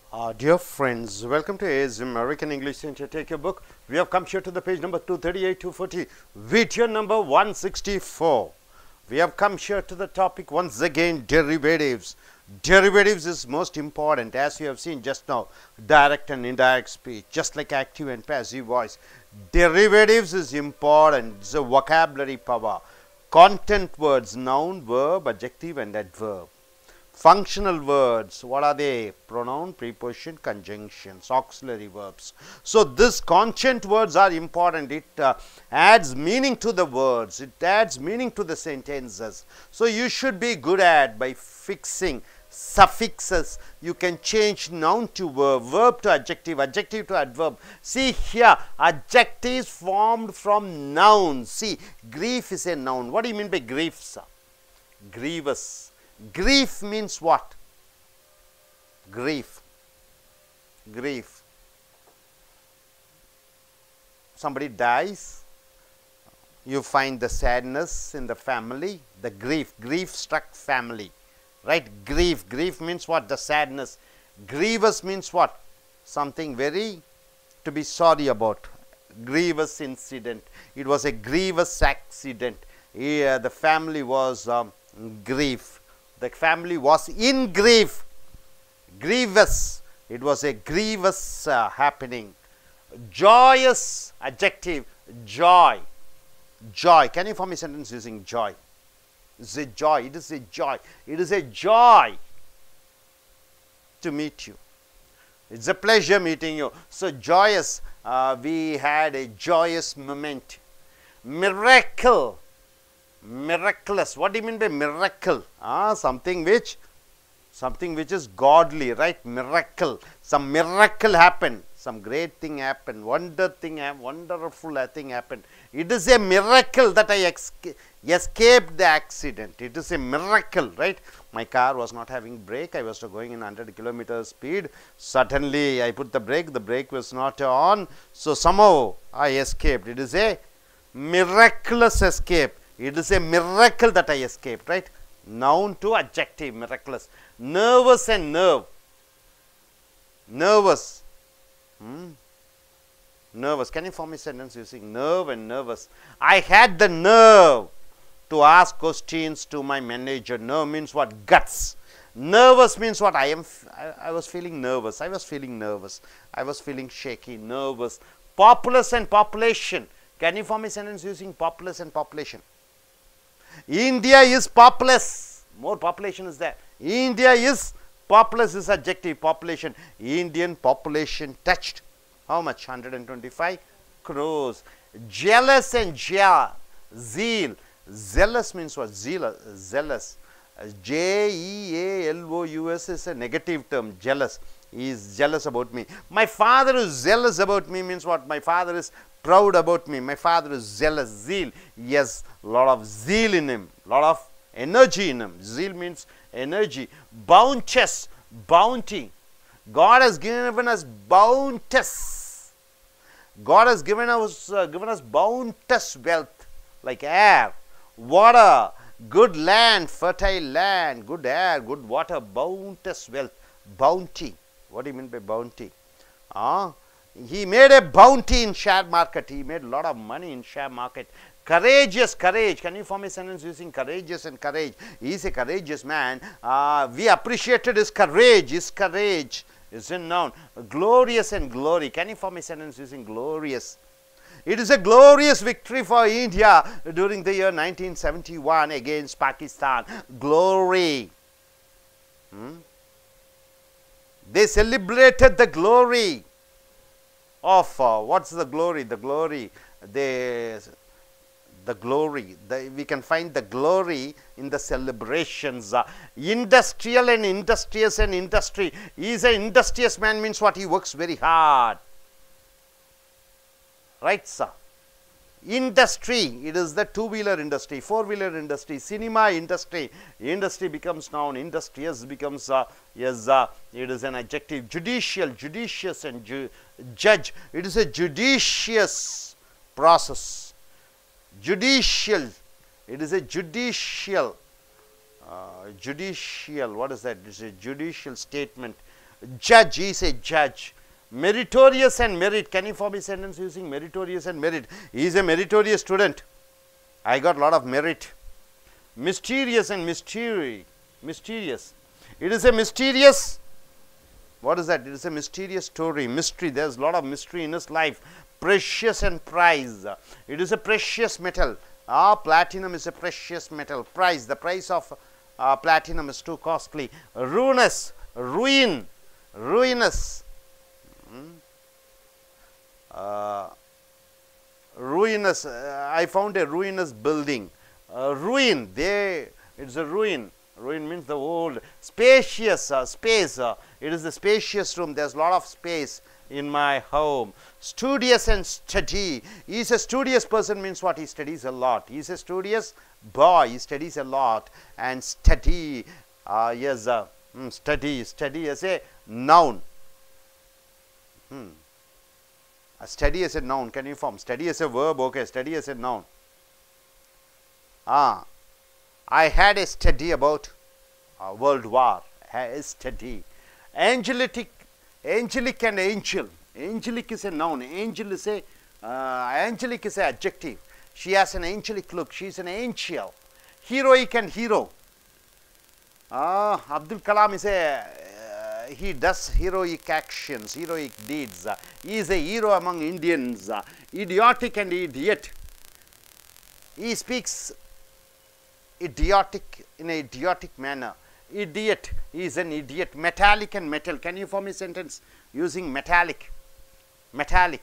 Dear friends, welcome to AS American English Center. Take your book. We have come here to the page number 238, 240, video number 164. We have come here to the topic once again, derivatives. Derivatives is most important, as you have seen just now, direct and indirect speech, just like active and passive voice. Derivatives is important. It's a vocabulary power. Content words, noun, verb, adjective and adverb. Functional words, what are they? Pronoun, preposition, conjunctions, auxiliary verbs. So, these content words are important. It adds meaning to the words. It adds meaning to the sentences. So, you should be good at by fixing suffixes. You can change noun to verb, verb to adjective, adjective to adverb. See here, adjectives formed from nouns. See, grief is a noun. What do you mean by grief, sir? Grievous. Grief means what? Grief. Grief. Somebody dies, you find the sadness in the family, the grief, grief-struck family, right? Grief. Grief means what? The sadness. Grievous means what? Something very to be sorry about. Grievous incident. It was a grievous accident. Here the family was grief. The family was in grief, grievous. It was a grievous happening. Joyous, adjective, joy. Joy. Can you form a sentence using joy? It's a joy. It is a joy. It is a joy to meet you. It's a pleasure meeting you. So, joyous. We had a joyous moment. Miracle. Miraculous. What do you mean by miracle? Something which is godly, right? Miracle. Some miracle happened. Some great thing happened. Wonderful thing happened. It is a miracle that I escaped the accident. It is a miracle, right? My car was not having brake. I was going in 100 kilometers speed. Suddenly I put the brake was not on. So somehow I escaped. It is a miraculous escape. It is a miracle that I escaped, right? Noun to adjective, miraculous. Nervous and nerve. Nervous. Nervous. Can you form a sentence using nerve and nervous? I had the nerve to ask questions to my manager. Nerve means what? Guts. Nervous means what? I was feeling nervous. I was feeling nervous. I was feeling shaky, nervous. Populace and population. Can you form a sentence using populace and population? India is populous. More population is there. India is populous is adjective, population. Indian population touched how much? 125 crores. Jealous and zeal. Zealous means what? Zealous. Jealous is a negative term. Jealous. He is jealous about me. My father is jealous about me means what? My father is proud about me. My father is zealous. Zeal. Yes, lot of zeal in him. Lot of energy in him. Zeal means energy. Bounteous. Bounty. God has given us bounteous. God has given us bounteous wealth like air, water, good land, fertile land, good air, good water, bounteous wealth. Bounty. What do you mean by bounty? He made a bounty in share market. He made a lot of money in share market. Courageous, courage. Can you form a sentence using courageous and courage? He is a courageous man. We appreciated his courage. His courage is a noun. Glorious and glory. Can you form a sentence using glorious? It is a glorious victory for India during the year 1971 against Pakistan. Glory. They celebrated the glory of what's the glory? The glory. The glory. We can find the glory in the celebrations. Industrial and industrious and industry. He is an industrious man means what? He works very hard. Right, sir? Industry, it is the two-wheeler industry, four-wheeler industry, cinema industry. Industry becomes noun, industrious becomes, it is an adjective. Judicial, judicious and judge. It is a judicious process. Judicial, it is a judicial, what is that? It is a judicial statement. Judge, he is a judge. Meritorious and merit, can you form a sentence using meritorious and merit? He is a meritorious student. I got a lot of merit. Mysterious and mystery, mysterious. It is a mysterious, what is that? It is a mysterious story, mystery. There is a lot of mystery in his life. Precious and prize. It is a precious metal. Platinum is a precious metal. Price, the price of platinum is too costly. Ruinous, ruin, ruinous. Ruinous, I found a ruinous building. Ruin, it's a ruin. Ruin means the old. Spacious, space. It is the spacious room. There's a lot of space in my home. Studious and study. He is a studious person means what? He studies a lot. He is a studious boy. He studies a lot. And study, yes, study. Study as a noun. Study as a noun. Can you form? Study as a verb. Okay, study as a noun. I had a study about World War. A study. Angelic and angel. Angelic is a noun. Angel is a angelic is an adjective. She has an angelic look. She is an angel. Heroic and hero. Abdul Kalam is a he does heroic actions, heroic deeds. He is a hero among Indians. Idiotic and idiot. He speaks idiotic in an idiotic manner. Idiot, he is an idiot. Metallic and metal. Can you form a sentence using metallic? Metallic.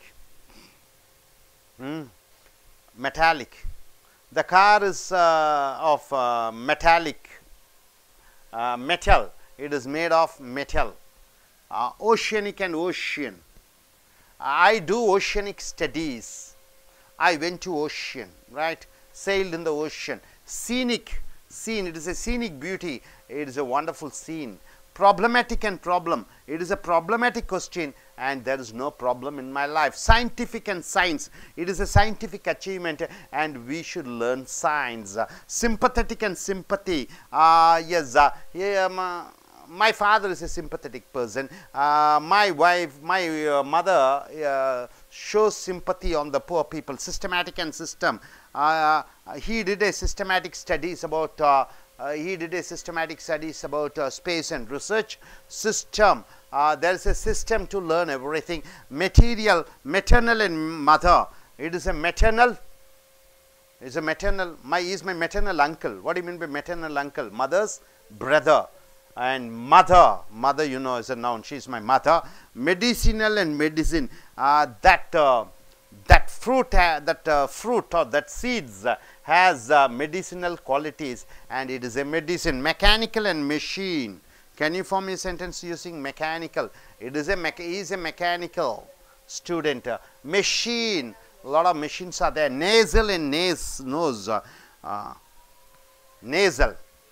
Metallic. The car is of metallic metal. It is made of metal. Oceanic and ocean. I do oceanic studies. I went to ocean, right? Sailed in the ocean. Scenic, scene. It is a scenic beauty. It is a wonderful scene. Problematic and problem. It is a problematic question and there is no problem in my life. Scientific and science. It is a scientific achievement and we should learn science. Sympathetic and sympathy. Yes, my father is a sympathetic person. My wife, my mother shows sympathy on the poor people. Systematic and system. He did a systematic studies about space and research. System. There is a system to learn everything. Material, maternal and mother. It is a maternal. Is a maternal. He is my maternal uncle. What do you mean by maternal uncle? Mother's brother. And mother, mother, you know, is a noun. She is my mother. Medicinal and medicine. That fruit or that seeds has medicinal qualities and it is a medicine. Mechanical and machine. Can you form a sentence using mechanical? It is he is a mechanical student. Machine. A lot of machines are there. Nasal and nose. Nasal.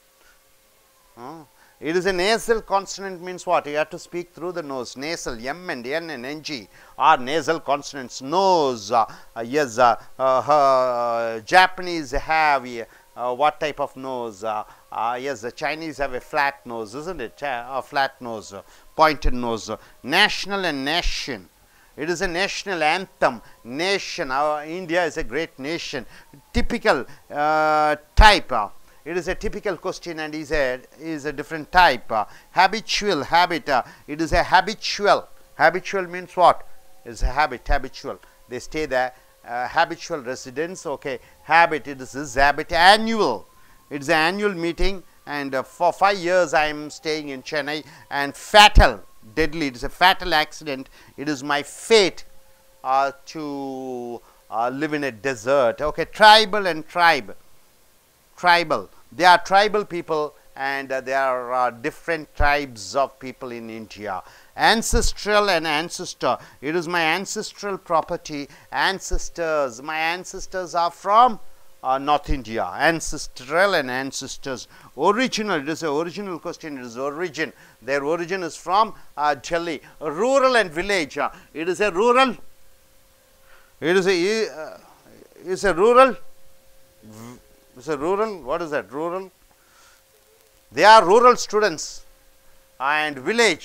It is a nasal consonant means what? You have to speak through the nose. Nasal, M and N and NG are nasal consonants. Nose, yes, Japanese have what type of nose? Yes, the Chinese have a flat nose, isn't it? A flat nose, pointed nose. National and nation. It is a national anthem. Nation, India is a great nation. Typical type. It is a typical question and is a different type. Habitual, habit. It is a habitual. Habitual means what? It's a habit, habitual. They stay there. Habitual residence, okay. Habit, it is this habit. Annual. It is an annual meeting and for 5 years I am staying in Chennai. And fatal, deadly. It is a fatal accident. It is my fate to live in a desert. Okay, tribal and tribe. Tribal. They are tribal people and there are different tribes of people in India. Ancestral and ancestor. It is my ancestral property. Ancestors. My ancestors are from North India. Ancestral and ancestors. Original. It is an original question. It is origin. Their origin is from Delhi. Rural and village. It is a rural. It is a rural. It's a rural, what is that? Rural. They are rural students and village.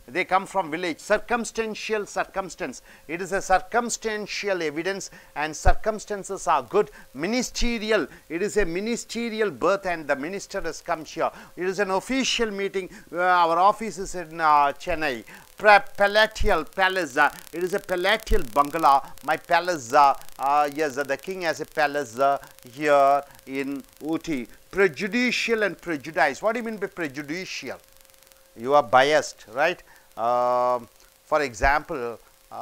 They come from village. Circumstantial circumstance. It is a circumstantial evidence and circumstances are good. Ministerial. It is a ministerial birth and the minister has come here. It is an official meeting. Our office is in Chennai. Palatial palace. It is a palatial bungalow. My palace. Yes, the king has a palace here in Ooty. Prejudicial and prejudice. What do you mean by prejudicial? You are biased, right? For example,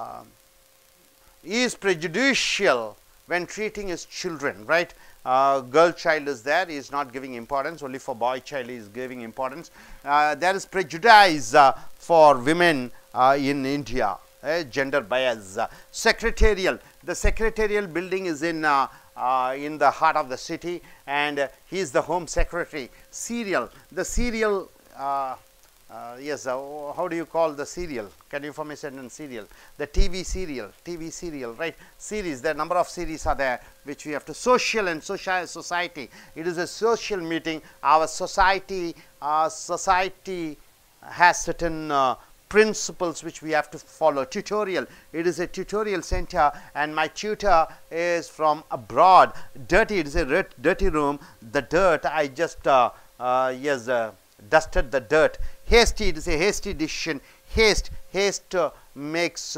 he is prejudicial when treating his children, right? Girl child is there, he is not giving importance, only for boy child he is giving importance. There is prejudice for women in India, gender bias. Secretarial, the secretarial building is in the heart of the city and he is the home secretary. Serial, the serial, yes, how do you call the serial? Can you form a sentence? Serial, the TV serial, right? Series, the number of series are there which we have to. Social and society, it is a social meeting. Our society has certain principles which we have to follow. Tutorial, it is a tutorial center and my tutor is from abroad. Dirty, it is a dirty room. The dirt, I just dusted the dirt. Hasty, it is a hasty decision. Haste makes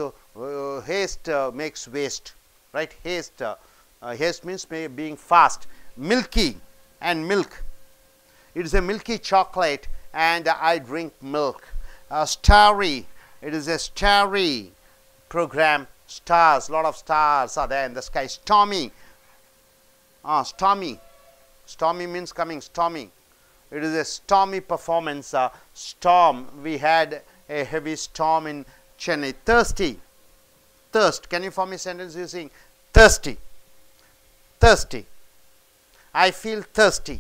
waste, right? Haste means being fast. Milky and milk, it is a milky chocolate and I drink milk. Starry, it is a starry program. Stars, lot of stars are there in the sky. Stormy, stormy means coming. Stormy, it is a stormy performance. Storm, we had a heavy storm in Chennai. Thirsty, thirst, can you form a sentence using thirsty? Thirsty, I feel thirsty.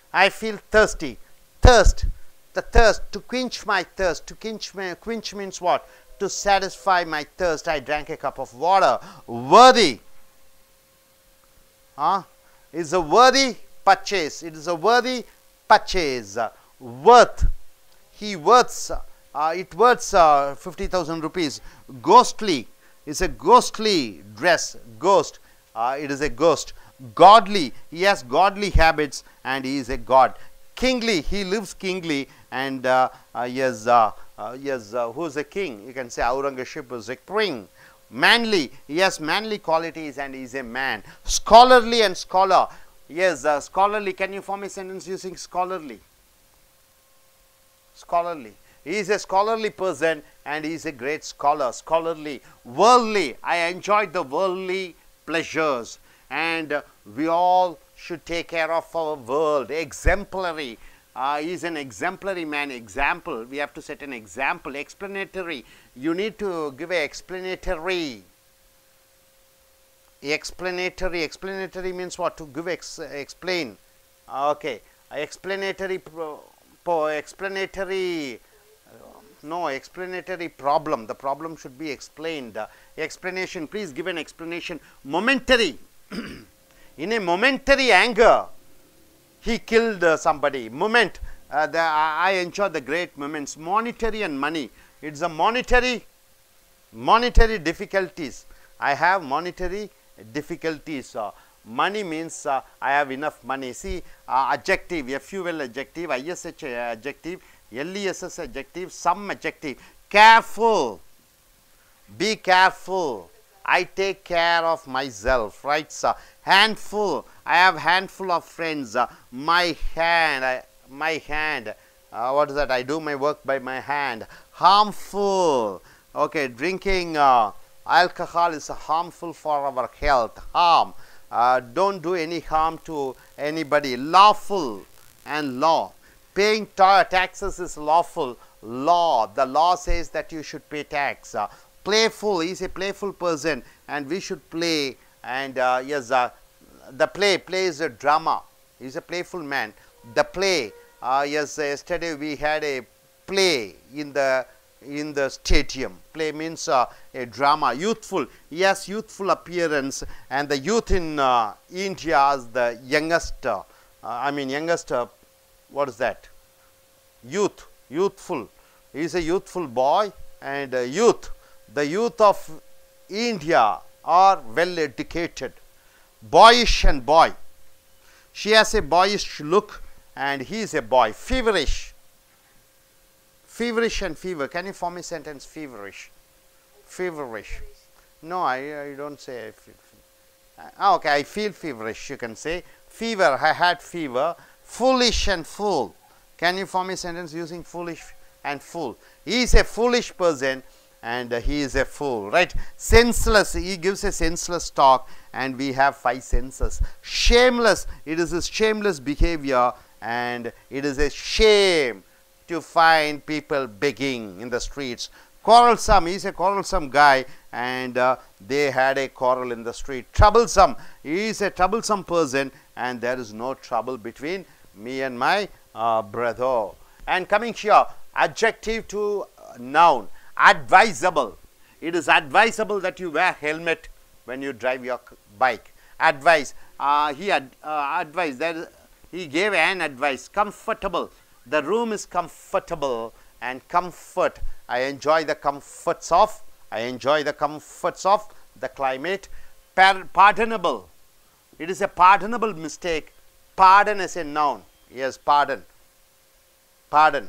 Thirst, the thirst, to quench my thirst. Quench means what? To satisfy my thirst. I drank a cup of water. Worthy, is a worthy purchase. It is a worthy purchase. Worth, he worths, it worths 50,000 rupees. Ghostly is a ghostly dress. Ghost, it is a ghost. Godly, he has godly habits and he is a god. Kingly, he lives kingly and yes, who is a king? You can say Aurangzeb is a king. Manly, he has manly qualities and he is a man. Scholarly and scholar, yes, scholarly, can you form a sentence using scholarly? Scholarly, he is a scholarly person and he is a great scholar. Scholarly. Worldly, I enjoyed the worldly pleasures and we all should take care of our world. Exemplary, he is an exemplary man. Example, we have to set an example. Explanatory, you need to give a explanatory. Explanatory means what? To give explain. Okay, explanatory explanatory problem. The problem should be explained. Explanation, please give an explanation. Momentary, in a momentary anger, he killed somebody. Moment, I enjoy the great moments. Monetary and money, it's a monetary difficulties. I have monetary difficulties. Money means I have enough money. See, adjective, FUL adjective, ISH adjective, LESS adjective, some adjective. Careful, be careful. I take care of myself, right, sir? Handful, I have handful of friends. My hand, what is that? I do my work by my hand. Harmful, okay, drinking alcohol is harmful for our health. Harm, don't do any harm to anybody. Lawful and law, paying taxes is lawful. Law, the law says that you should pay tax. Playful, he is a playful person and we should play. And yes, the play is a drama. He is a playful man. The play, yes, yesterday we had a play in the stadium. Play means a drama. Youthful, he has youthful appearance and the youth in India is the youngest, youngest, what is that? Youthful. He is a youthful boy, and youth, the youth of India are well educated. Boyish and boy. She has a boyish look and he is a boy. Feverish. Feverish and fever. Can you form a sentence? Feverish. Feverish. No, I don't say I feel. Okay, I feel feverish. You can say fever. I had fever. Foolish and fool. Can you form a sentence using foolish and fool? He is a foolish person and he is a fool, right? Senseless. He gives a senseless talk, and we have 5 senses. Shameless. It is his shameless behavior, and it is a shame to find people begging in the streets. Quarrelsome. He is a quarrelsome guy, and they had a quarrel in the street. Troublesome. He is a troublesome person, and there is no trouble between me and my brother. And coming here, adjective to noun. Advisable. It is advisable that you wear helmet when you drive your bike. Advice. He advised that he gave an advice. Comfortable. The room is comfortable, and comfort. I enjoy the comforts of. The climate. Pardonable. It is a pardonable mistake. Pardon is a noun. Yes, pardon. Pardon.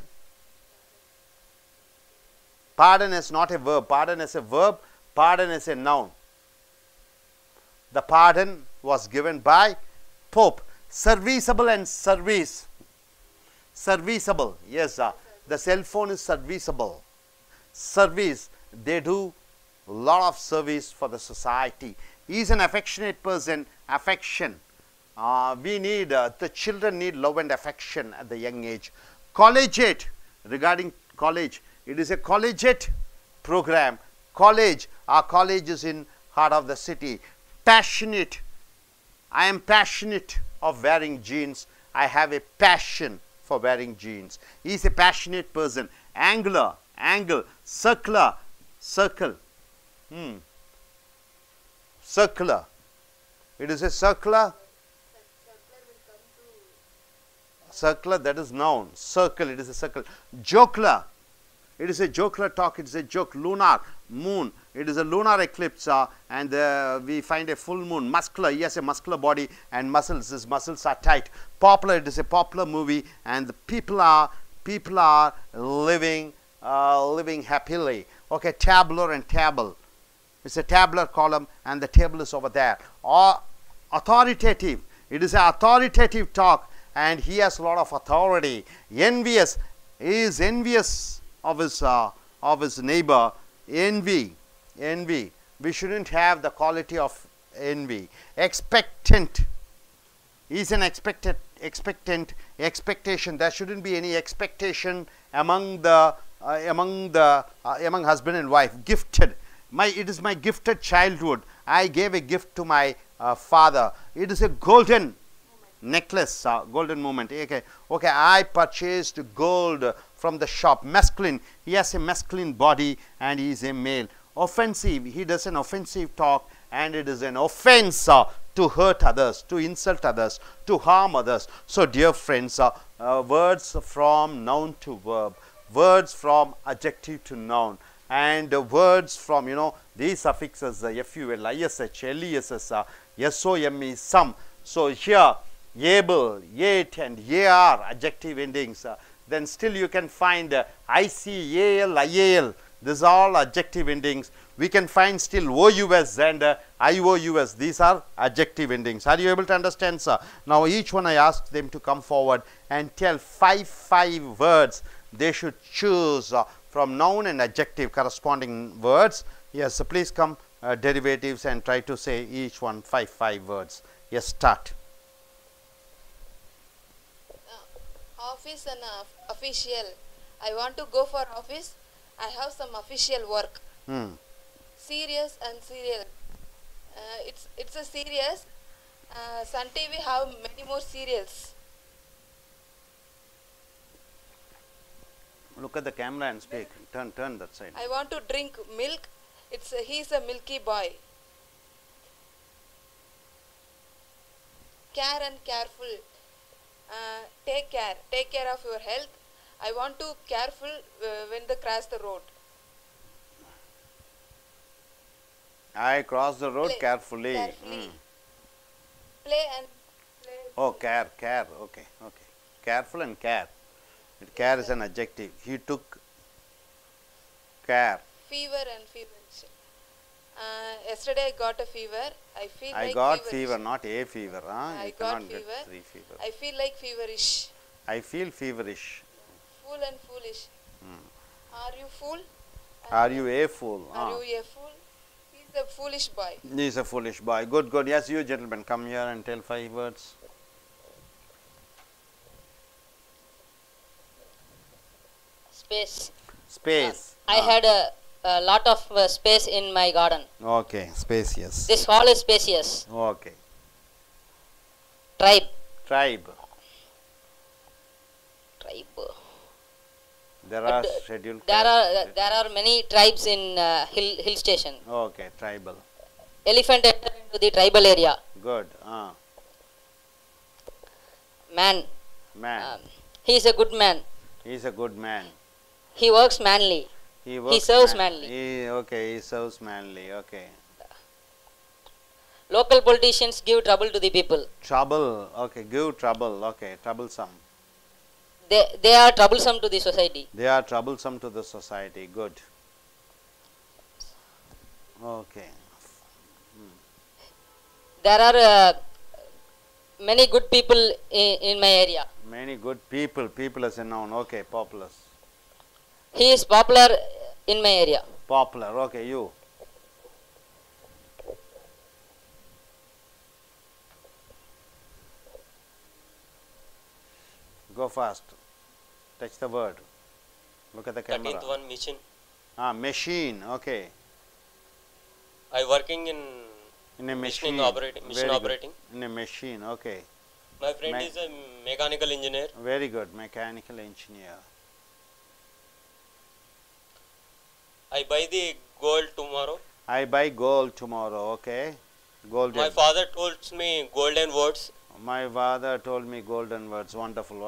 Pardon is not a verb. Pardon is a verb. Pardon is a noun. The pardon was given by Pope. Serviceable and service. Serviceable. Yes, the cell phone is serviceable. Service. They do a lot of service for the society. He is an affectionate person. Affection. We need, the children need love and affection at the young age. Collegiate. Regarding college. It is a collegiate program. College. Our college is in heart of the city. Passionate. I am passionate of wearing jeans. I have a passion for wearing jeans. He is a passionate person. Angular. Angle. Circular. Circle. Circular. It is a circular. Circular, that is noun. Circle, it is a circle. Jocular. It is a jocular talk. It is a joke. Lunar. Moon. It is a lunar eclipse, and we find a full moon. Muscular. He has a muscular body and muscles. His muscles are tight. Popular. It is a popular movie, and the people are living happily. Okay. Tabular and table. It's a tabular column, and the table is over there. Or authoritative. It is an authoritative talk, and he has a lot of authority. Envious. He is envious of his neighbor. Envy. We shouldn't have the quality of envy. Expectant. He is an expectant. Expectation. There shouldn't be any expectation among husband and wife. Gifted. It is my gifted childhood. I gave a gift to my father. It is a golden necklace, golden moment. Okay, I purchased gold from the shop. Masculine. He has a masculine body, and he is a male. Offensive. He does an offensive talk, and it is an offense to hurt others, to insult others, to harm others. So, dear friends, words from noun to verb, words from adjective to noun, and words from, these suffixes ful, ish, less, some, some. So, here able, yet, and ar adjective endings. Then still you can find ic, al, ial. These are all adjective endings. We can find still ous and ious. These are adjective endings. Are you able to understand, sir? Now, each one I ask them to come forward and tell five words they should choose from noun and adjective corresponding words. Yes, so please come derivatives and try to say each one five words. Yes, start. Office and official. I want to go for office. I have some official work. Serious and serial. It's a serious. Sun TV have many more serials. Look at the camera and speak. Turn that side. I want to drink milk. He's a milky boy. Care and careful. Take care of your health. I want to careful when they cross the road. I cross the road Play. carefully. Carefully. Play and play. Oh, care. Okay. Careful and care. Care is an adjective. He took care. Fever and feverish. Yesterday I got a fever. I feel I like got feverish. fever, not a fever. I You got cannot get fever. 3 fever. I feel like feverish. I feel feverish. Fool and foolish. Are you fool? Are you a fool? Are you a fool? He's a foolish boy. He is a foolish boy. Good. Yes, you gentlemen, come here and tell 5 words. Space. Space. I had a lot of space in my garden. Okay, spacious. This hall is spacious. Okay. Tribe. Tribe. There are But, scheduled. There are many tribes in hill station. Okay, tribal. Elephant entered into the tribal area. Good. Man. Man. He is a good man. He is a good man. He works manly. He serves manly. He serves manly. Okay. Local politicians give trouble to the people. Trouble. Okay, give trouble. Okay, troublesome. They are troublesome to the society. They are troublesome to the society. Good. Okay. There are many good people in my area. Many good people. People as a noun. Okay, populous. He is popular in my area. Popular. Okay, you. Go fast. Touch the word. Look at the camera. 13th one machine. Machine. Okay. I working in a machine. Machine operating. In a machine. Okay. My friend is a mechanical engineer. Very good. Mechanical engineer. I buy the gold tomorrow. I buy gold tomorrow. Okay. Golden. My father told me golden words. My father told me golden words. Wonderful.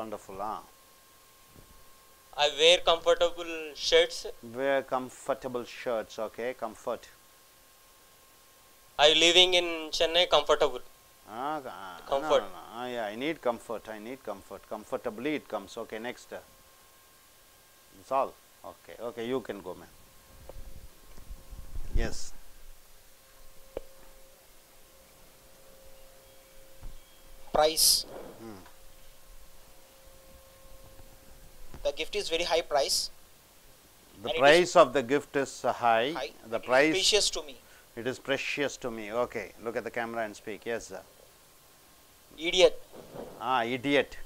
I wear comfortable shirts. Wear comfortable shirts. Okay. Comfort. I living in Chennai comfortable. Comfort. No. Yeah, I need comfort. Comfortably it comes. Okay, next. That's all. Okay, you can go, man. Yes. Price. The gift is very high price. The And price of the gift is high. The It is price. precious to me. It is precious to me. Okay, look at the camera and speak. Yes, sir. Idiot. Idiot.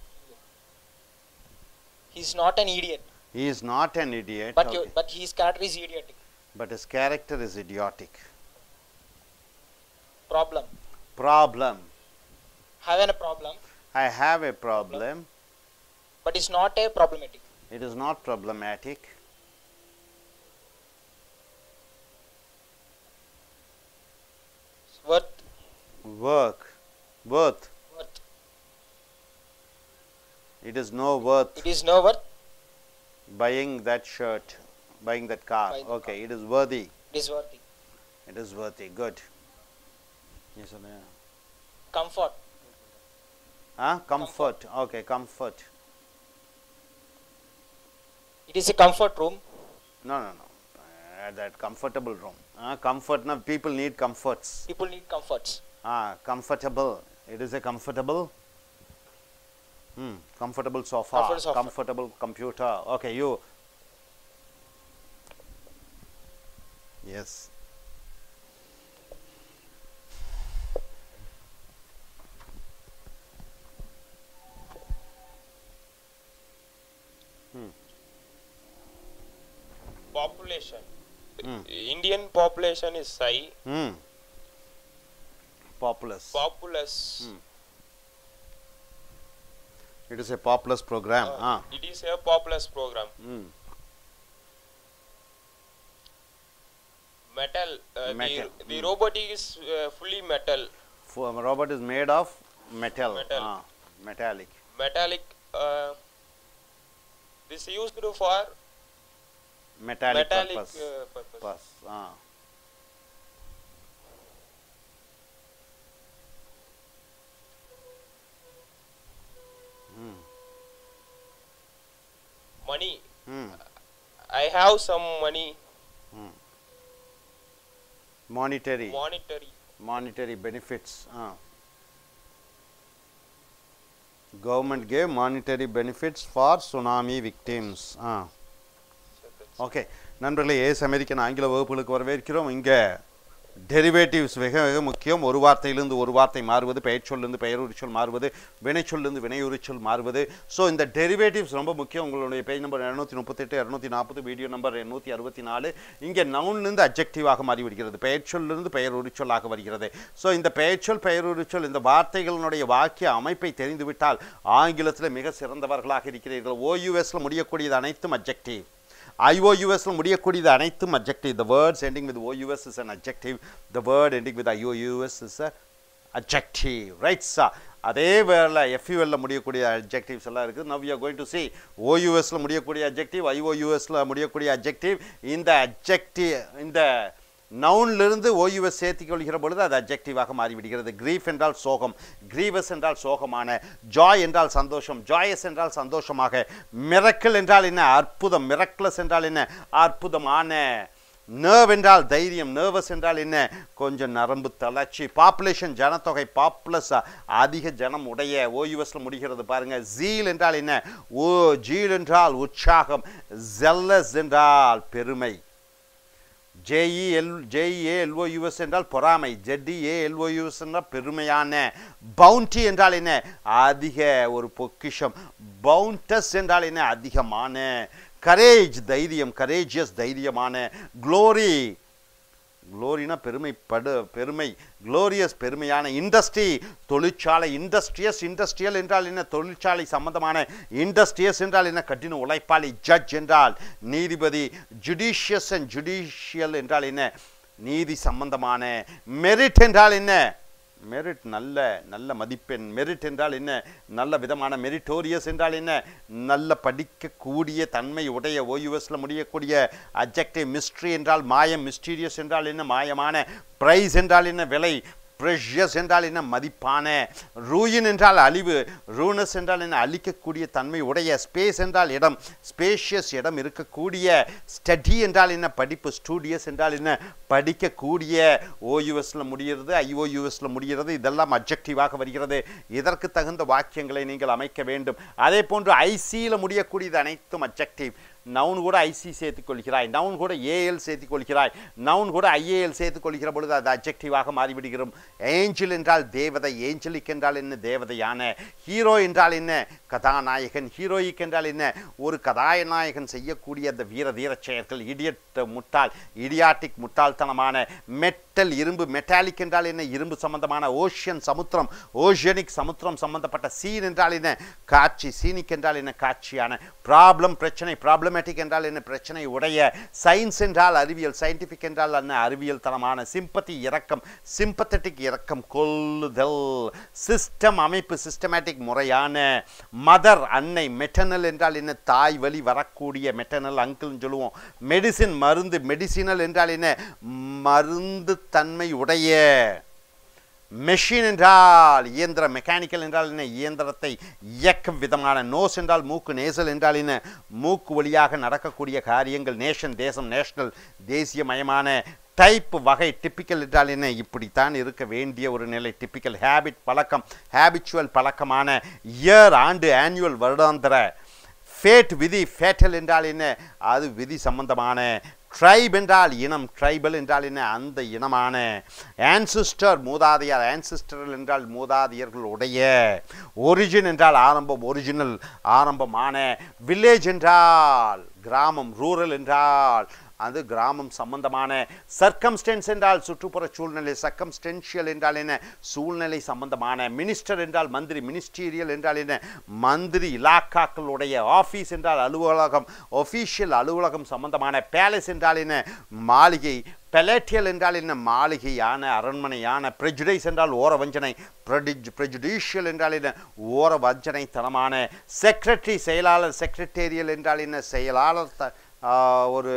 He's not an idiot. He is not an idiot. But Okay. but his character is idiotic. But his character is idiotic. Problem. Problem. Having a problem, I have a problem. but it's not a problematic. It is not problematic. Worth. Worth. Worth. It is no worth It is no worth. buying that shirt, buying that car. Buying the Okay, it is worthy. It is worthy. It is worthy. Good. Yes or no? Comfort. Comfort. Okay, comfort. It is a comfort room. No. That comfortable room. Comfort. Now people need comforts. People need comforts. Comfortable. It is a comfortable. Comfortable sofa. Comfortable sofa. Comfortable computer. Okay, you. Yes. Population. Indian population is high. Populous. Populous. It is a populous program. It is a populous program. Metal. Metal. The robot is fully metal. Robot is made of metal. Metal. Metallic. Metallic. This used for metallic metallic purpose. purpose. Money. I have some money. Monetary benefits. Government gave monetary benefits for tsunami victims. Okay, நண்பர்களே, AS American ஆங்கில வகுப்புகளுக்கு வரவேற்கிறோம். இங்கே derivatives மிக முக்கியம். ஒரு வார்த்தையிலிருந்து ஒரு வார்த்தை மாறுவது, பெயர்ச்சொல்லிருந்து பெயருரிச்சொல் மாறுவது, வினைச்சொல்லிருந்து வினையுரிச்சொல் மாறுவது. ஸோ இந்த டெரிவேட்டிவ்ஸ் ரொம்ப முக்கியம். உங்களுடைய பேஜ் நம்பர் 238, 240, வீடியோ நம்பர் 864. இங்கே நவுன்லேருந்து அப்ஜெக்டிவாக மாறிவிடுகிறது, பெயர்ச்சொல்லிருந்து பெயருரிச்சொல்லாக வருகிறது. ஸோ இந்த பெயர்ச்சொல் பெயருரிச்சொல் இந்த வார்த்தைகளினுடைய வாக்கிய அமைப்பை தெரிந்துவிட்டால் ஆங்கிலத்தில் மிக சிறந்தவர்களாக இருக்கிறீர்கள். ஓயூஎஸில் முடியக்கூடியது அனைத்தும் அப்ஜெக்டிவ். IOUSல முடியக்கூடியது அனைத்தும் adjective. The words ending with OUS is an adjective. The word ending with IOUS is a adjective. Right, sir? அதே வேளை FULல முடியக்கூடிய adjectives எல்லாம் இருக்குது. Now we are going to see OUSல முடியக்கூடிய adjective, IOUSல முடியக்கூடிய adjective. இந்த adjective இந்த நவுன்லிருந்து OUS சேர்த்துக் கொள்கிற பொழுது அது அப்ஜெக்டிவாக மாறிவிடுகிறது. கிரீஃப் என்றால் சோகம், கிரீவஸ் என்றால் சோகமான, ஜாய் என்றால் சந்தோஷம், ஜாயஸ் என்றால் சந்தோஷமாக, மிரக்கிள் என்றால் என்ன அற்புதம், மிரக்லஸ் என்றால் என்ன அற்புதமான, நர்வ் என்றால் தைரியம், நர்வஸ் என்றால் என்ன கொஞ்சம் நரம்பு தளர்ச்சி, பாப்புலேஷன் ஜனத்தொகை, பாப்புலஸ் அதிக ஜனம் உடைய, OUSல முடிகிறது பாருங்க. ஜீல் என்றால் என்ன ஜீல் என்றால் உற்சாகம், ஜெல்லஸ் என்றால் பெருமை, JEALOUS என்றால் பொறாமை, ZEALOUS என்றால் பெருமையான, பவுண்டி என்றால் என்ன அதிக ஒரு பொக்கிஷம், பவுண்டஸ் என்றால் என்ன அதிகமான, கரேஜ் தைரியம், கரேஜியஸ் தைரியமான, க்ளோரி க்ளோரினா பெருமை, க்ளோரியஸ் பெருமையான, இண்டஸ்ட்ரி தொழிற்சாலை, இண்டஸ்ட்ரியஸ் இண்டஸ்ட்ரியல் என்றால் என்ன தொழிற்சாலை சம்பந்தமான, இண்டஸ்ட்ரியஸ் என்றால் என்ன கடின உழைப்பாளி, ஜட்ஜ் என்றால் நீதிபதி, ஜுடிஷியஸ் அண்ட் ஜுடிஷியல் என்றால் என்ன நீதி சம்பந்தமான, மெரிட் என்றால் என்ன மெரிட் நல்ல மதிப்பெண், மெரிட் என்றால் என்ன நல்ல விதமான, மெரிட்டோரியஸ் என்றால் என்ன நல்ல படிக்கக்கூடிய தன்மை உடைய, OUSல முடியக்கூடிய அட்ஜெக்டிவ். மிஸ்ட்ரி என்றால் மாயம், மிஸ்டீரியஸ் என்றால் என்ன மாயமான, பிரைஸ் என்றால் என்ன விலை, ப்ரெஷியஸ் என்றால் என்ன மதிப்பான, ரூயின் என்றால் அழிவு, ரூனஸ் என்றால் என்ன அழிக்கக்கூடிய தன்மை உடைய, ஸ்பேஸ் என்றால் இடம், ஸ்பேஷியஸ் இடம் இருக்கக்கூடிய, ஸ்டடி என்றால் என்ன படிப்பு, ஸ்டூடியஸ் என்றால் என்ன படிக்கக்கூடிய, OUSல முடிகிறது, IOUSல முடிகிறது. இதெல்லாம் அப்ஜெக்டிவாக வருகிறது. இதற்கு தகுந்த வாக்கியங்களை நீங்கள் அமைக்க வேண்டும். அதே போன்று ஐசியில் முடியக்கூடியது அனைத்தும் அப்ஜெக்டிவ். நவுன் கூட ஐசி சேர்த்துக் கொள்கிறாய், நவுன் கூட ஏஎல் சேர்த்துக் கொள்கிறாய், நவுன் கூட ஐஏஎல் சேர்த்துக் கொள்கிற பொழுது அது அப்ஜெக்டிவாக மாறிவிடுகிறோம். ஏஞ்சல் என்றால் தேவதை, ஏஞ்சலிக் என்றால் என்ன தேவதையான, ஹீரோ என்றால் என்ன கதாநாயகன், ஹீரோயிக் என்றால் என்ன ஒரு கதாநாயகன் செய்யக்கூடிய அந்த வீர தீர செயல்கள், இடியட் முட்டாள், இடியாட்டிக் முட்டாள்தனமான, மெட்டல் இரும்பு, மெட்டாலிக் என்றால் என்ன இரும்பு சம்பந்தமான, ஓஷியன் சமுத்திரம், ஓஷியனிக் சமுத்திரம் சம்பந்தப்பட்ட, சீன் என்றால் என்ன காட்சி, சீனிக் என்றால் என்ன காட்சியான, ப்ராப்ளம் பிரச்சனை, ப்ராப்ளமேட்டிக் என்றால் என்ன பிரச்சனை உடைய, சயின்ஸ் என்றால் அறிவியல், சயின்டிஃபிக் என்றால் என்ன அறிவியல் தனமான, சிம்பத்தி இரக்கம், சிம்பத்தட்டிக் இரக்கம் கொள்ளுதல், சிஸ்டம் அமைப்பு, சிஸ்டமேட்டிக் முறையான, மதர் அன்னை, மெட்டர்னல் என்றால் என்ன தாய் வழி வரக்கூடிய, மெட்டர்னல் அங்கிள்னு சொல்லுவோம், மெடிசின் மருந்து, மெடிசினல் என்றால் என்ன மருந்து தன்மை உடைய, மெஷின் என்றால் இயந்திரம், மெக்கானிக்கல் என்றால் என்ன இயந்திரத்தை இயக்கும் விதமான, நோஸ் என்றால் மூக்கு, நேசல் என்றால் என்ன மூக்கு வழியாக நடக்கக்கூடிய காரியங்கள், நேஷன் தேசம், நேஷனல் தேசியமயமான, டைப் வகை, டிப்பிக்கல் என்றால் என்ன இப்படித்தான் இருக்க வேண்டிய ஒரு நிலை, டிப்பிக்கல், ஹேபிட் பழக்கம், ஹேபிச்சுவல் பழக்கமான, இயர் ஆண்டு, ஆனுவல் வருடாந்திர, ஃபேட் விதி, ஃபேட்டல் என்றால் என்ன அது விதி சம்பந்தமான, ட்ரைப் என்றால் இனம், ட்ரைபல் என்றால் என்ன அந்த இனமான, ஆன்சிஸ்டர் மூதாதையர், ஆன்சிஸ்டர் என்றால் மூதாதையர்கள் உடைய, ஒரிஜின் என்றால் ஆரம்பம், ஒரிஜினல் ஆரம்பமான, வில்லேஜ் என்றால் கிராமம், ரூரல் என்றால் அது கிராமம் சம்பந்தமான, சர்க்கம்ஸ்டன்ஸ் என்றால் சுற்றுப்புற சூழ்நிலை, சர்க்கம்ஸ்டென்ஷியல் என்றால் என்ன சூழ்நிலை சம்பந்தமான, மினிஸ்டர் என்றால் மந்திரி, மினிஸ்டீரியல் என்றால் என்ன மந்திரி இலாக்காக்களுடைய, ஆஃபீஸ் என்றால் அலுவலகம், ஒஃபீஷியல் அலுவலகம் சம்பந்தமான, பேலஸ் என்றால் என்ன மாளிகை, palatial என்றால் என்ன மாளிகையான அரண்மனையான prejudice என்றால் ஓர வஞ்சனை prejudicial என்றால் என்ன ஓர வஞ்சனை தனமான secretary செயலாளர் secretarial என்றால் என்ன செயலாளர் ஒரு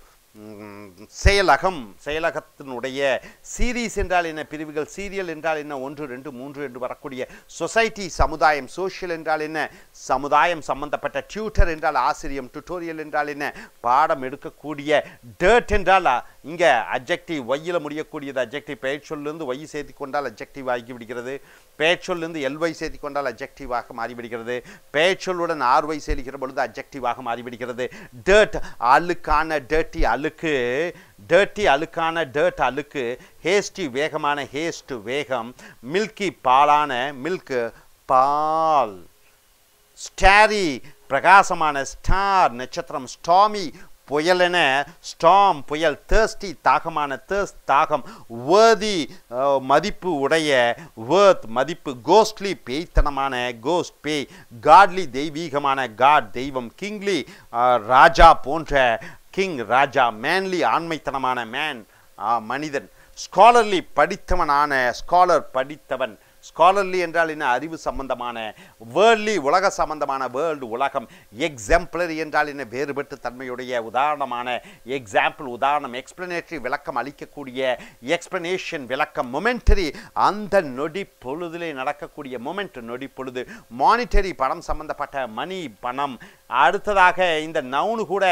செயலகத்தினுடைய சீரீஸ் என்றால் என்ன பிரிவுகள் சீரியல் என்றால் என்ன 1 2 3 என்று வரக்கூடிய சொசைட்டி சமுதாயம் சோஷியல் என்றால் என்ன சமுதாயம் சம்பந்தப்பட்ட டியூட்டர் என்றால் ஆசிரியம் டுட்டோரியல் என்றால் என்ன பாடம் எடுக்கக்கூடிய டர்ட் என்றால் இங்கே அட்ஜெக்டிவ் ஒய்யில முடியக்கூடியது அட்ஜெக்டிவ் பெயர்ச்சொல்லிருந்து ஒய் சேர்த்து கொண்டால் அட்ஜெக்டிவ் ஆகி விடுகிறது பெயர்ச்சொல்லிருந்து எல்ஒய் சேர்த்து கொண்டால் அட்ஜெக்டிவாக மாறிவிடுகிறது பெயர்ச்சொல்லுடன் ஆர்ஒய் சேர்க்கிற பொழுது அட்ஜெக்டிவாக மாறிவிடுகிறது டர்ட் அழுக்கான டர்ட்டி அழுக்கு டர்ட்டி அழுக்கான டர்ட் அழுக்கு ஹேஸ்டி வேகமான ஹேஸ்ட் வேகம் மில்கி பாலான மில்க் பால் ஸ்டாரி பிரகாசமான ஸ்டார் நட்சத்திரம் ஸ்டாமி புயலென ஸ்டாம் புயல் தேர்ஸ்டி தாகமான தேர்ஸ்ட் தாகம் வேர்தி மதிப்பு உடைய வேர்த் மதிப்பு கோஸ்ட்லி பேய்த்தனமான கோஸ்ட் பேய் காட்லி தெய்வீகமான காட் தெய்வம் கிங்லி ராஜா போன்ற கிங் ராஜா மேன்லி ஆண்மைத்தனமான மேன் மனிதன் ஸ்காலர்லி படித்தவனான ஸ்காலர் படித்தவன் ஸ்காலர்லி என்றால் என்ன அறிவு சம்பந்தமான வேர்ல்ட்லி உலக சம்பந்தமான வேர்ல்டு உலகம் எக்ஸாம்பிளரி என்றால் என்ன வேறுபட்டு தன்மையுடைய உதாரணமான எக்ஸாம்பிள் உதாரணம் எக்ஸ்பிளனேட்டரி விளக்கம் அளிக்கக்கூடிய எக்ஸ்பிளனேஷன் விளக்கம் மொமெண்டரி அந்த நொடி பொழுதிலே நடக்கக்கூடிய மொமெண்ட் நொடி பொழுது மானிட்டரி பணம் சம்பந்தப்பட்ட மணி பணம் அடுத்ததாக இந்த நவுன் கூட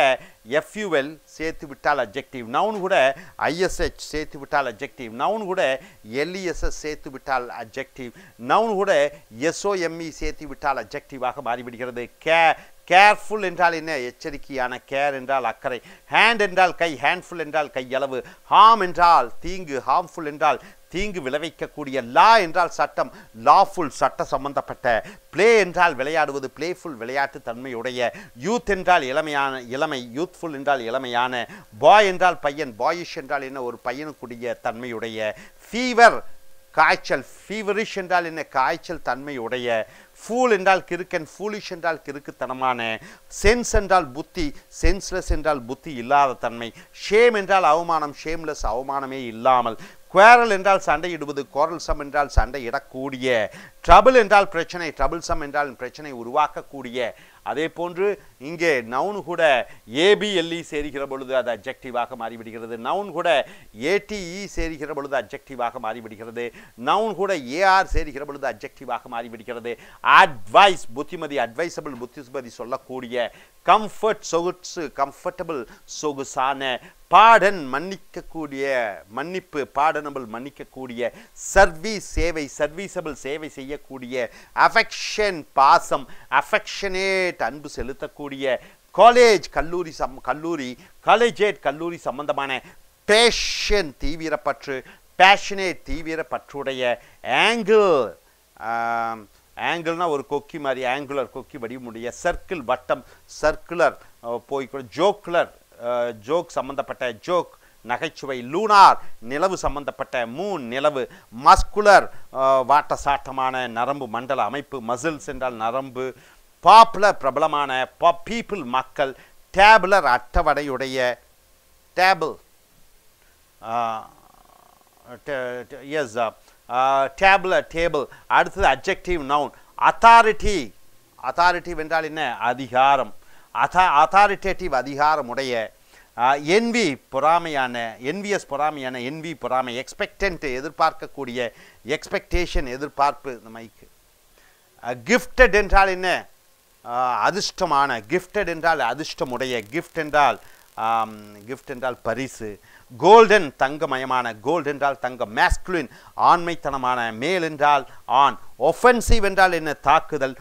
FUL சேர்த்து விட்டால் அட்ஜெக்டிவ் நவுன் கூட ISH சேர்த்து விட்டால் அட்ஜெக்டிவ் நவுன் கூட LESS சேர்த்து விட்டால் அட்ஜெக்டிவ் நவுன் கூட SOME சேர்த்து விட்டால் அட்ஜெக்டிவாக மாறிவிடுகிறது கேர்ஃபுல் என்றால் என்ன எச்சரிக்கையான கேர் என்றால் அக்கறை ஹேண்ட் என்றால் கை ஹேண்ட்ஃபுல் என்றால் கையளவு ஹார்ம் என்றால் தீங்கு ஹார்ம்ஃபுல் என்றால் தீங்கு விளைவிக்கக்கூடிய லா என்றால் சட்டம் லாஃபுல் சட்ட சம்பந்தப்பட்ட பிளே என்றால் விளையாடுவது பிளேஃபுல் விளையாட்டு தன்மையுடைய யூத் என்றால் இளமை யூத்ஃபுல் என்றால் இளமையான பாய் என்றால் பையன் பாயிஷ் என்றால் என்ன ஒரு பையனுக்குரிய தன்மையுடைய ஃபீவர் காய்ச்சல் ஃபீவரிஷ் என்றால் என்ன காய்ச்சல் தன்மையுடைய ஃபூல் என்றால் கிறுக்கன் ஃபூலிஷ் என்றால் கிறுக்குத்தனமான சென்ஸ் என்றால் புத்தி சென்ஸ்லெஸ் என்றால் புத்தி இல்லாத தன்மை ஷேம் என்றால் அவமானம் ஷேம்லெஸ் அவமானமே இல்லாமல் குவாரல் என்றால் சண்டையிடுவது கோரல்சம் என்றால் சண்டையிடக்கூடிய ட்ரபிள் என்றால் பிரச்சனை ட்ரபிள்சம் என்றால் பிரச்சனை உருவாக்கக்கூடிய அதே போன்று இங்கே நவுன் கூட ABLE சேர்கிற பொழுது அது அட்ஜெக்டிவாக மாறிவிடுகிறது நவுன் கூட ATE சேர்கிற பொழுது அட்ஜெக்டிவாக மாறிவிடுகிறது நவுன் கூட AR சேர்கிற பொழுது அட்ஜெக்டிவாக மாறிவிடுகிறது அட்வைஸ் புத்திமதி அட்வைசபிள் புத்திமதி சொல்லக்கூடிய கம்ஃபர்ட் சொகுசு கம்ஃபர்டபுள் சொகுசான பாடன் மன்னிக்கக்கூடிய மன்னிப்பு பாடனபிள் மன்னிக்கக்கூடிய சர்வீஸ் சேவை சர்வீசபிள் சேவை செய்யக்கூடிய அஃபெக்ஷன் பாசம் அஃபெக்ஷனேட் அன்பு செலுத்தக்கூடிய காலேஜ் கல்லூரி காலேஜேட் கல்லூரி சம்பந்தமான பேஷன் தீவிரப்பற்று பேஷனேட் தீவிரப்பற்றுடைய ஆங்கிள்னா ஒரு கொக்கி மாதிரி ஆங்குலர் கொக்கி வடிவமுடைய சர்க்கிள் வட்டம் சர்க்குலர் போய்க்கூட ஜோக்குலர் ஜோக் சம்பந்தப்பட்ட ஜோக் நகைச்சுவை லூனார் நிலவு சம்பந்தப்பட்ட மூன் நிலவு மஸ்குலர் வாட்டசாட்டமான நரம்பு மண்டல அமைப்பு மசில்ஸ் என்றால் நரம்பு பாப்புலர் பிரபலமான பீப்புள் மக்கள் டேபுலர் அட்டவணையுடைய டேபிள் எஸ் டேபுலர் டேபிள் அடுத்தது அட்ஜெக்டிவ் நவுன் அத்தாரிட்டி என்றால் என்ன அதிகாரம் அத்தாரிட்டேட்டிவ் அதிகாரமுடைய என்வி பொறாமையான என்விஎஸ் பொறாமையான என்வி பொறாமை எக்ஸ்பெக்டன்ட் எதிர்பார்க்கக்கூடிய எக்ஸ்பெக்டேஷன் எதிர்பார்ப்பு இந்த மைக்கு கிஃப்டட் என்றால் என்ன அதிர்ஷ்டமான கிஃப்டட் என்றால் அதிர்ஷ்டமுடைய கிஃப்ட் என்றால் பரிசு கோல்டன் தங்கமயமான கோல்டு என்றால் தங்கம் மேஸ்குலின் ஆண்மைத்தனமான மேல் என்றால் ஆண் ஒஃபென்சிவ் என்றால் என்ன தாக்குதல்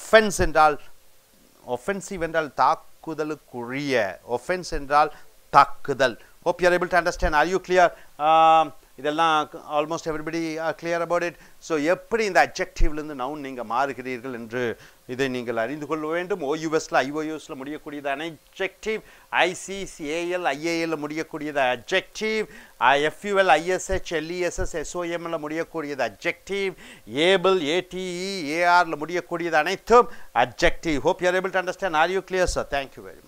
ஒஃபென்சிவ் என்றால் தாக்குதலுக்குரிய ஒஃபென்ஸ் என்றால் தாக்குதல் hope you are able to understand are you clear இதெல்லாம் almost everybody are clear about it so எப்படி இந்த adjectiveல இருந்து noun நீங்க மாறுகிறீர்கள் என்று இதை நீங்கள் அறிந்து கொள்ள வேண்டும் OUSல IOUSல முடியக்கூடியது adjective ICCAL IAL முடியக்கூடியது adjective FUL ISH LESS SOM ல முடியக்கூடியது adjective able ATE AR ல முடியக்கூடியது அனைத்தும் adjective hope you are able to understand are you clear sir thank you very much